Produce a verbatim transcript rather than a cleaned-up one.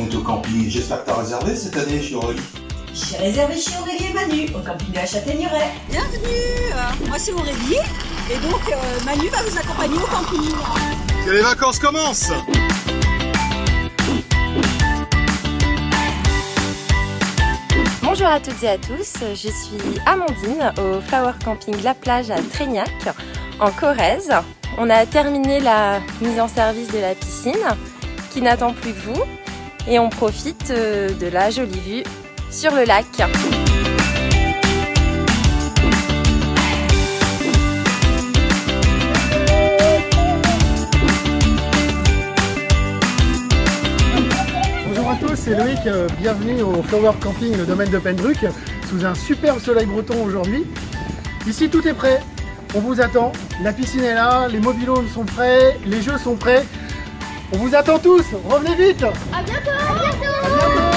est au camping. J'espère que tu as réservé cette année chez Aurélie. J'ai réservé chez Aurélie et Manu, au camping de la Châtaigneraie. Bienvenue, euh, moi c'est Aurélie, et donc euh, Manu va vous accompagner au camping. Que les vacances commencent! Bonjour à toutes et à tous, je suis Amandine au Flower Camping La Plage à Trégnac, en Corrèze. On a terminé la mise en service de la piscine qui n'attend plus que vous et on profite de la jolie vue sur le lac. Bonjour à tous, c'est Loïc, bienvenue au Flower Camping, le domaine de Pendruck, sous un superbe soleil breton aujourd'hui. Ici tout est prêt, on vous attend, la piscine est là, les mobilhomes sont prêts, les jeux sont prêts. On vous attend tous, revenez vite. À bientôt. À bientôt. À bientôt.